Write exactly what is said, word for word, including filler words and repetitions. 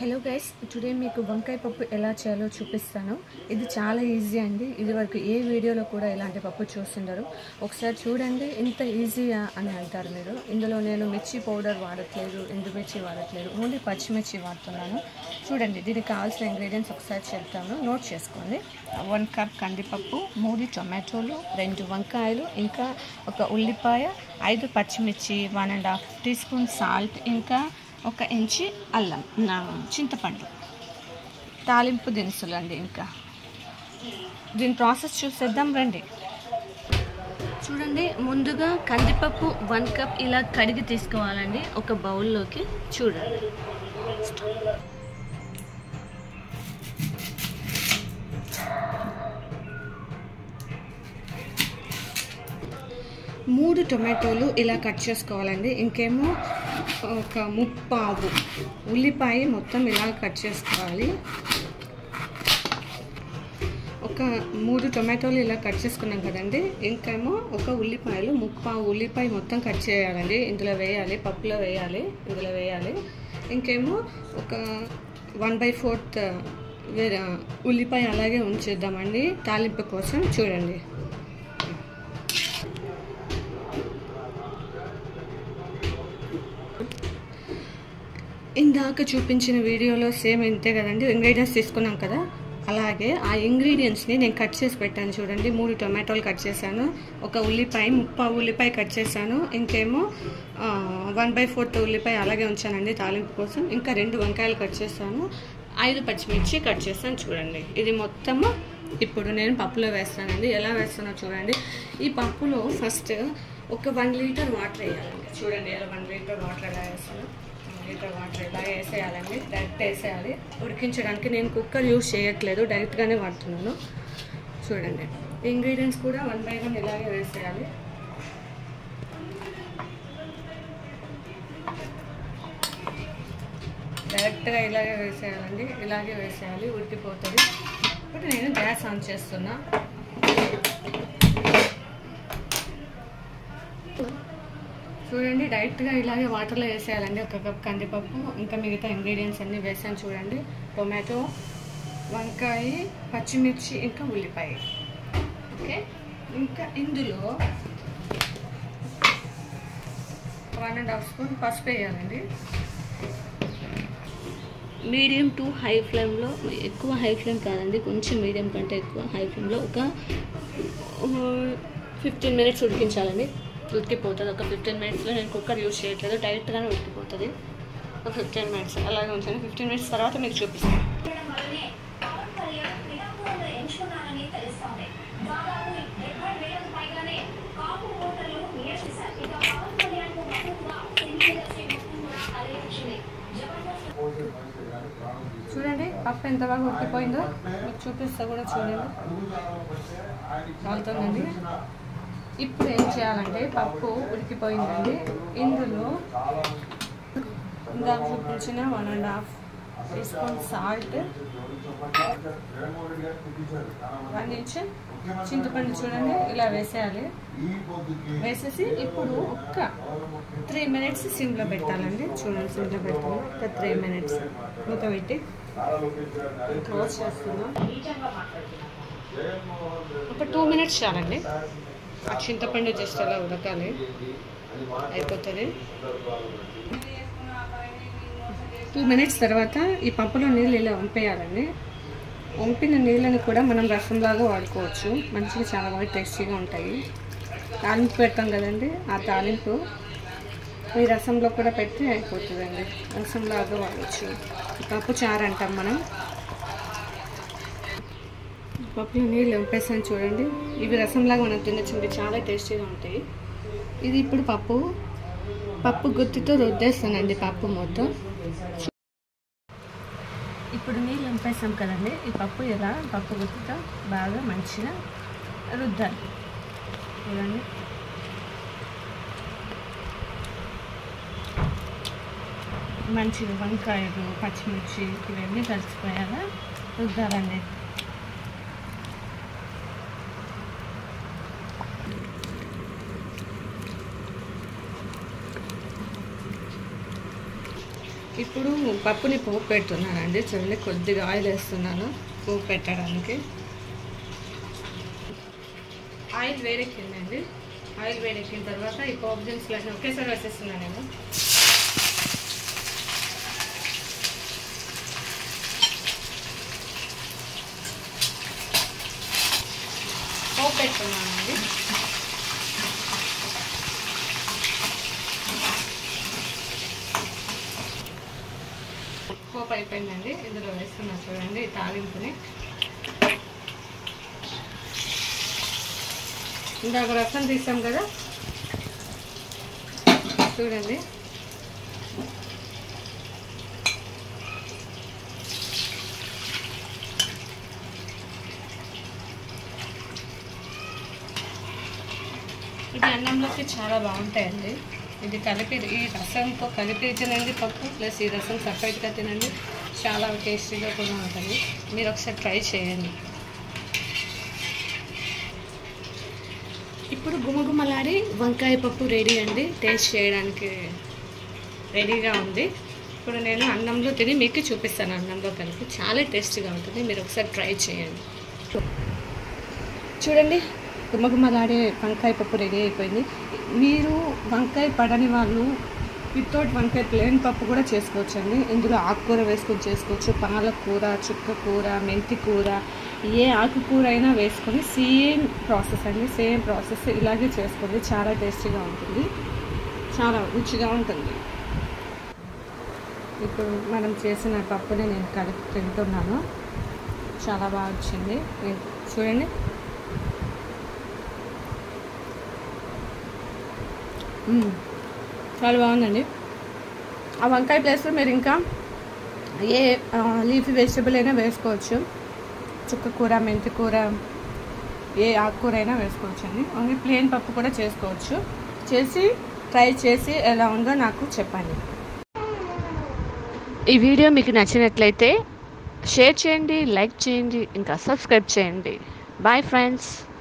Hello guys, today మీకు వంకాయ పప్పు ఎలా చేయాలో చూపిస్తాను. ఇది చాలా ఈజీ అండి. ఇది వరకు ఏ వీడియోలో కూడా ఇలాంటి పప్పు చూస్తుండరు. ఒకసారి చూడండి, ఇంత ఈజీయా అని అంటారు మీరు. ఇందులో నేను మిర్చి పౌడర్ వాడట్లేదు, ఎండుమిర్చి వాడట్లేదు, ఓన్లీ పచ్చిమిర్చి వాడుతున్నాను. చూడండి, దీనికి కావాల్సిన ఇంగ్రీడియంట్స్ ఒకసారి చెప్తాను, నోట్ చేసుకోండి. వన్ కప్ కందిపప్పు, మూడు టొమాటోలు, రెండు వంకాయలు, ఇంకా ఒక ఉల్లిపాయ, ఐదు పచ్చిమిర్చి, one and half teaspoon salt, ఇంకా ఒక ఇంచి అల్లం, నా చింతపండు, తాలింపు దినుసులు అండి. ఇంకా దీని ప్రాసెస్ చూసేద్దాం రండి. చూడండి, ముందుగా కందిపప్పు వన్ కప్ ఇలా కడిగి తీసుకోవాలండి ఒక బౌల్లోకి. చూడండి, మూడు టొమాటోలు ఇలా కట్ చేసుకోవాలండి. ఇంకేమో ఒక ముప్పావు ఉల్లిపాయ మొత్తం ఇలా కట్ చేసుకోవాలి. ఒక మూడు టొమాటోలు ఇలా కట్ చేసుకున్నాం కదండి. ఇంకేమో ఒక ఉల్లిపాయలు ముప్పావు ఉల్లిపాయ మొత్తం కట్ చేయాలండి. ఇందులో వేయాలి, పప్పులో వేయాలి, ఇందులో వేయాలి. ఇంకేమో ఒక వన్ బై ఫోర్త్ ఉల్లిపాయ అలాగే ఉంచేద్దామండి తాలింపు కోసం. చూడండి, ఇందాక చూపించిన వీడియోలో సేమ్ ఇంతే కదండి. ఇంగ్రీడియంట్స్ తీసుకున్నాం కదా, అలాగే ఆ ఇంగ్రీడియంట్స్ని నేను కట్ చేసి పెట్టాను. చూడండి, మూడు టొమాటోలు కట్ చేశాను, ఒక ఉల్లిపాయ ముప్పై ఉల్లిపాయ కట్ చేశాను, ఇంకేమో వన్ బై ఫోర్త్ ఉల్లిపాయ అలాగే ఉంచానండి తాలింపు కోసం. ఇంకా రెండు వంకాయలు కట్ చేశాను, ఐదు పచ్చిమిర్చి కట్ చేశాను. చూడండి, ఇది మొత్తము ఇప్పుడు నేను పప్పులో వేస్తానండి. ఎలా వేస్తానో చూడండి. ఈ పప్పులో ఫస్ట్ ఒక వన్ లీటర్ వాటర్ వేయాలండి. చూడండి, ఎలా వన్ లీటర్ వాటర్ ఎలా వేస్తాను. లీటర్ వాటర్ ఇలా వేసేయాలండి, డైరెక్ట్ వేసేయాలి. ఉడికించడానికి నేను కుక్కర్ యూజ్ చేయట్లేదు, డైరెక్ట్గానే వాడుతున్నాను. చూడండి, ఇంగ్రీడియంట్స్ కూడా వన్ బై వన్ ఇలాగే వేసేయాలి. డైరెక్ట్గా ఇలాగే వేసేయాలండి, ఇలాగే వేసేయాలి, ఉడికిపోతుంది. ఇప్పుడు నేను గ్యాస్ ఆన్ చేస్తున్నా. చూడండి, డైరెక్ట్గా ఇలాగే వాటర్లో వేసేయాలండి. ఒక కప్ కందిపప్పు, ఇంకా మిగతా ఇంగ్రీడియంట్స్ అన్నీ వేసాను. చూడండి, టొమాటో, వంకాయ, పచ్చిమిర్చి, ఇంకా ఉల్లిపాయ. ఓకే, ఇంకా ఇందులో వన్ అండ్ హాఫ్ స్పూన్ పసుపు వేయాలండి. మీడియం టు హై ఫ్లేమ్లో, ఎక్కువ హై ఫ్లేమ్ కాదండి, కొంచెం మీడియం కంటే ఎక్కువ హై ఫ్లేమ్లో ఒక ఫిఫ్టీన్ మినిట్స్ ఉడికించాలండి. ఉడికిపోతుంది ఒక ఫిఫ్టీన్ మినిట్స్లో. నేను కుక్కర్ యూజ్ చేయట్లేదు, డైరెక్ట్గానే ఉడికిపోతుంది. ఒక ఫిఫ్టీన్ మినిట్స్ అలాగే ఉంచాను. ఫిఫ్టీన్ మినిట్స్ తర్వాత మీకు చూపిస్తాను. చూడండి, పప్పు ఎంత బాగా ఉడికిపోయిందో మీకు చూపిస్తా కూడా. చూడండి, కాలుతుందండి. ఇప్పుడు ఏం చేయాలంటే, పప్పు ఉడికిపోయిందండి. ఇందులో ఇందాక చూపించిన one and half teaspoon salt, one inch చింతపండు చూడండి ఇలా వేసేయాలి. వేసేసి ఇప్పుడు ఒక్క త్రీ మినిట్స్ సిమ్లో పెట్టాలండి. చూడండి, సిమ్లో పెట్టాలి ఒక త్రీ మినిట్స్. మూత పెట్టి క్లోజ్ చేస్తున్నాం. ఒక టూ మినిట్స్ చాలండి. ఆ చింతపండు జస్ట్ అలా ఉడకాలి, అయిపోతుంది. టూ మినిట్స్ తర్వాత ఈ పప్పులో నీళ్ళు ఇలా వంపేయాలండి. వంపిన నీళ్ళని కూడా మనం రసంలాగా వాడుకోవచ్చు. మంచిగా చాలా బాగా టేస్టీగా ఉంటాయి. తాలింపు పెడతాం కదండి, ఆ తాలింపు ఈ రసంలో కూడా పెట్టి అయిపోతుందండి. రసంలాగా వాడచ్చు. పప్పు చారు అంటాం మనం. పప్పులో నీళ్ళు వంపేసాను చూడండి. ఇవి రసంలాగా మనం తినచ్చండి, చాలా టేస్టీగా ఉంటాయి. ఇది ఇప్పుడు పప్పు పప్పు గుత్తితో రుద్దేస్తానండి పప్పు మొత్తం. ఇప్పుడు నీళ్ళు వంపేసాం కదండి, ఈ పప్పు ఇలా పప్పు గుత్తితో బాగా మంచిగా రుద్దాలి. చూడండి, మంచిగా వంకాయలు, పచ్చిమిర్చి ఇవన్నీ కలిసిపోయాక రుద్దాలండి. ఇప్పుడు పప్పుని పోపు పెడుతున్నానండి. చూడండి, కొద్దిగా ఆయిల్ వేస్తున్నాను పోపు పెట్టడానికి. ఆయిల్ వేడెక్కిందండి. ఆయిల్ వేడెక్కిన తర్వాత ఈ పోపు దినుసులన్నీ ఒకేసారి వేసేస్తున్నాను నేను. పోపు పెట్టుకున్నానండి. పోపు అయిపోయిందండి. ఇందులో వేస్తున్నా చూడండి తాలింపుని. ఇందాక రసం తీసాం కదా, చూడండి. ఇది అన్నంలోకి చాలా బాగుంటాయండి. ఇది కలిపి ఈ రసంతో కలిపి తినండి పప్పు, ప్లస్ ఈ రసం సపరేట్గా తినండి, చాలా టేస్టీగా కూడా ఉంటుంది. మీరు ఒకసారి ట్రై చేయండి. ఇప్పుడు గుమగుమలాడి వంకాయ పప్పు రెడీ అండి. టేస్ట్ చేయడానికి రెడీగా ఉంది. ఇప్పుడు నేను అన్నంలో తిని మీకు చూపిస్తాను. అన్నంలో కలిపి చాలా టేస్టీగా ఉంటుంది. మీరు ఒకసారి ట్రై చేయండి. చూడండి, గుమగుమలాడే వంకాయ పప్పు రెడీ అయిపోయింది. మీరు వంకాయ పడని వాళ్ళు వితౌట్ వంకాయ ప్లేన్ పప్పు కూడా చేసుకోవచ్చు అండి. ఇందులో ఆకుకూర వేసుకొని చేసుకోవచ్చు. పాలకూర, చుక్కకూర, మెంతి కూర, ఏ ఆకుకూర అయినా వేసుకొని సేమ్ ప్రాసెస్ అండి. సేమ్ ప్రాసెస్ ఇలాగే చేసుకోండి. చాలా టేస్టీగా ఉంటుంది, చాలా రుచిగా ఉంటుంది. ఇప్పుడు మనం చేసిన పప్పుని నేను కలిపి తింటున్నాను. చాలా బాగా వచ్చింది. చూడండి, చాలా బాగుందండి. ఆ వంకాయ ప్లేస్లో మీరు ఇంకా ఏ లీఫీ వెజిటబుల్ అయినా వేసుకోవచ్చు. చుక్కకూర, మెంతి కూర, ఏ ఆకుకూర అయినా వేసుకోవచ్చు అండి. ఓన్లీ ప్లెయిన్ పప్పు కూడా చేసుకోవచ్చు. చేసి ట్రై చేసి ఎలా ఉందో నాకు చెప్పండి. ఈ వీడియో మీకు నచ్చినట్లయితే షేర్ చేయండి, లైక్ చేయండి, ఇంకా సబ్స్క్రైబ్ చేయండి. Bye friends.